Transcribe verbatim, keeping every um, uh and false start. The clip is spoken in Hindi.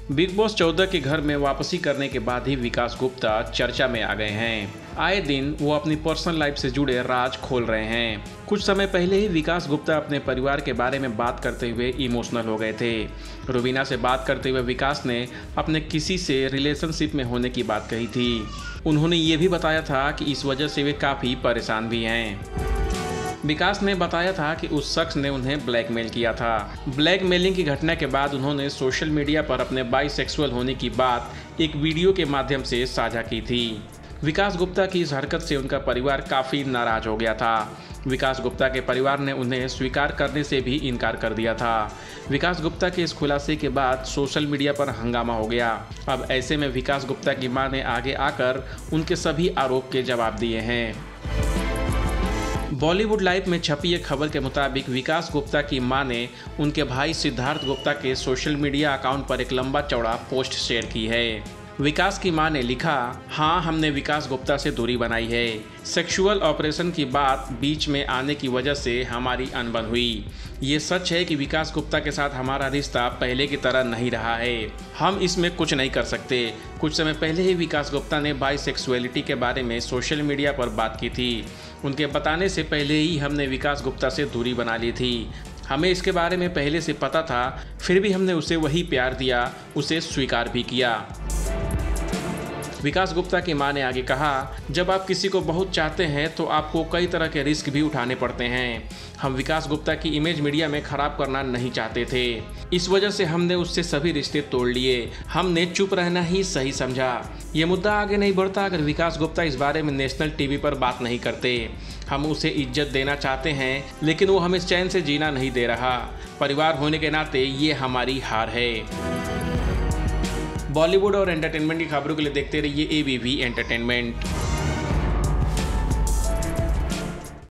बिग बॉस चौदह के घर में वापसी करने के बाद ही विकास गुप्ता चर्चा में आ गए हैं। आए दिन वो अपनी पर्सनल लाइफ से जुड़े राज खोल रहे हैं। कुछ समय पहले ही विकास गुप्ता अपने परिवार के बारे में बात करते हुए इमोशनल हो गए थे। रुबीना से बात करते हुए विकास ने अपने किसी से रिलेशनशिप में होने की बात कही थी। उन्होंने ये भी बताया था कि इस वजह से वे काफ़ी परेशान भी हैं। विकास ने बताया था कि उस शख्स ने उन्हें ब्लैकमेल किया था। ब्लैकमेलिंग की घटना के बाद उन्होंने सोशल मीडिया पर अपने बाइसेक्सुअल होने की बात एक वीडियो के माध्यम से साझा की थी। विकास गुप्ता की इस हरकत से उनका परिवार काफ़ी नाराज हो गया था। विकास गुप्ता के परिवार ने उन्हें स्वीकार करने से भी इनकार कर दिया था। विकास गुप्ता के इस खुलासे के बाद सोशल मीडिया पर हंगामा हो गया। अब ऐसे में विकास गुप्ता की मां ने आगे आकर उनके सभी आरोप के जवाब दिए हैं। बॉलीवुड लाइव में छपी एक खबर के मुताबिक विकास गुप्ता की मां ने उनके भाई सिद्धार्थ गुप्ता के सोशल मीडिया अकाउंट पर एक लंबा चौड़ा पोस्ट शेयर की है। विकास की मां ने लिखा, हाँ हमने विकास गुप्ता से दूरी बनाई है। सेक्सुअल ऑपरेशन की बात बीच में आने की वजह से हमारी अनबन हुई। ये सच है कि विकास गुप्ता के साथ हमारा रिश्ता पहले की तरह नहीं रहा है। हम इसमें कुछ नहीं कर सकते। कुछ समय पहले ही विकास गुप्ता ने बाइसेक्सुअलिटी के बारे में सोशल मीडिया पर बात की थी। उनके बताने से पहले ही हमने विकास गुप्ता से दूरी बना ली थी। हमें इसके बारे में पहले से पता था, फिर भी हमने उसे वही प्यार दिया, उसे स्वीकार भी किया। विकास गुप्ता की मां ने आगे कहा, जब आप किसी को बहुत चाहते हैं तो आपको कई तरह के रिस्क भी उठाने पड़ते हैं। हम विकास गुप्ता की इमेज मीडिया में खराब करना नहीं चाहते थे। इस वजह से हमने उससे सभी रिश्ते तोड़ लिए। हमने चुप रहना ही सही समझा। ये मुद्दा आगे नहीं बढ़ता अगर विकास गुप्ता इस बारे में नेशनल टीवी पर बात नहीं करते। हम उसे इज्जत देना चाहते हैं, लेकिन वो हमें चैन से जीना नहीं दे रहा। परिवार होने के नाते ये हमारी हार है। बॉलीवुड और एंटरटेनमेंट की खबरों के लिए देखते रहिए एबीपी एंटरटेनमेंट।